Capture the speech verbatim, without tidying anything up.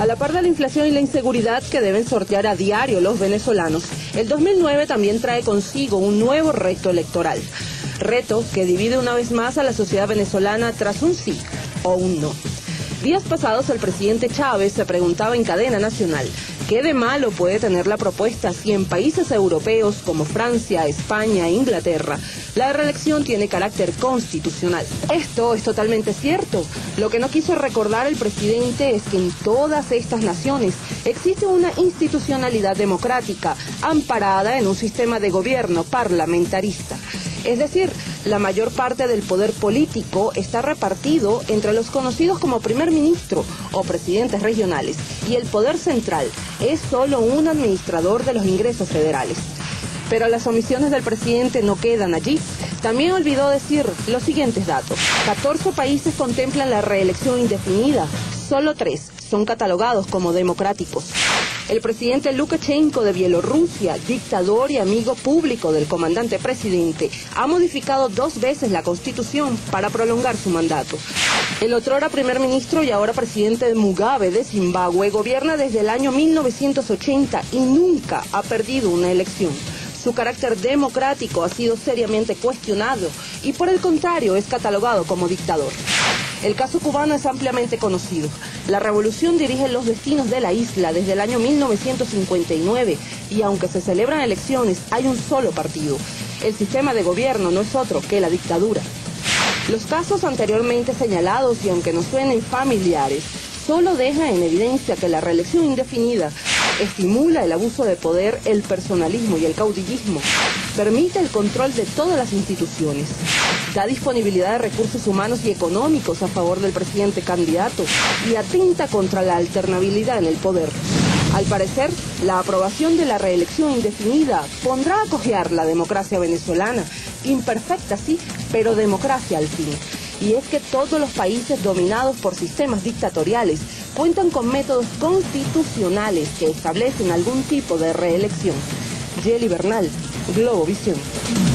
A la par de la inflación y la inseguridad que deben sortear a diario los venezolanos, el dos mil nueve también trae consigo un nuevo reto electoral. Reto que divide una vez más a la sociedad venezolana tras un sí o un no. Días pasados el presidente Chávez se preguntaba en cadena nacional ¿qué de malo puede tener la propuesta si en países europeos como Francia, España e Inglaterra la reelección tiene carácter constitucional? Esto es totalmente cierto. Lo que no quiso recordar el presidente es que en todas estas naciones existe una institucionalidad democrática amparada en un sistema de gobierno parlamentarista. Es decir, la mayor parte del poder político está repartido entre los conocidos como primer ministro o presidentes regionales y el poder central es solo un administrador de los ingresos federales. Pero las omisiones del presidente no quedan allí. También olvidó decir los siguientes datos. catorce países contemplan la reelección indefinida, solo tres son catalogados como democráticos. El presidente Lukashenko de Bielorrusia, dictador y amigo público del comandante presidente, ha modificado dos veces la constitución para prolongar su mandato. El otrora primer ministro y ahora presidente Mugabe de Zimbabue gobierna desde el año mil novecientos ochenta y nunca ha perdido una elección. Su carácter democrático ha sido seriamente cuestionado y por el contrario es catalogado como dictador. El caso cubano es ampliamente conocido. La revolución dirige los destinos de la isla desde el año mil novecientos cincuenta y nueve y aunque se celebran elecciones hay un solo partido. El sistema de gobierno no es otro que la dictadura. Los casos anteriormente señalados y aunque no suenen familiares, solo dejan en evidencia que la reelección indefinida estimula el abuso de poder, el personalismo y el caudillismo, permite el control de todas las instituciones, da disponibilidad de recursos humanos y económicos a favor del presidente candidato y atenta contra la alternabilidad en el poder. Al parecer, la aprobación de la reelección indefinida pondrá a cojear la democracia venezolana, imperfecta sí, pero democracia al fin. Y es que todos los países dominados por sistemas dictatoriales cuentan con métodos constitucionales que establecen algún tipo de reelección. Yeli Bernal, Globovisión.